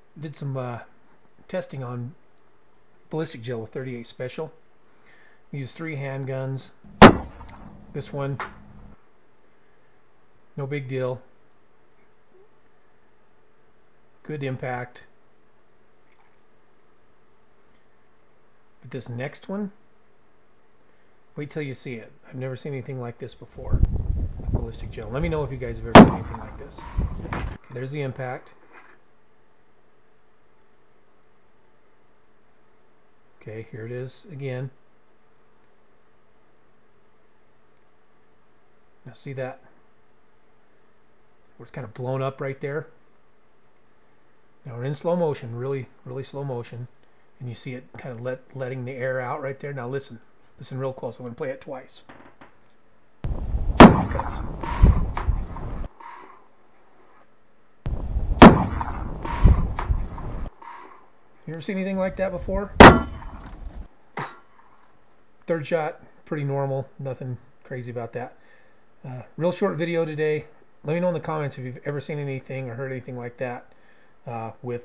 did some testing on ballistic gel with 38 Special. We used 3 handguns. This one, no big deal. Good impact. But this next one, wait till you see it. I've never seen anything like this before with ballistic gel. Let me know if you guys have ever seen anything like this. Okay, there's the impact. Okay, here it is again. Now see that? Where it's kind of blown up right there. Now we're in slow motion, really slow motion, and you see it kind of letting the air out right there. Now listen real close. I'm going to play it twice. You ever seen anything like that before? Third shot, pretty normal, nothing crazy about that. Real short video today. Let me know in the comments if you've ever seen anything or heard anything like that with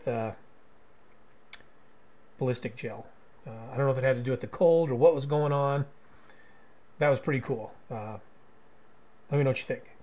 ballistic gel. I don't know if it had to do with the cold or what was going on. That was pretty cool. Let me know what you think.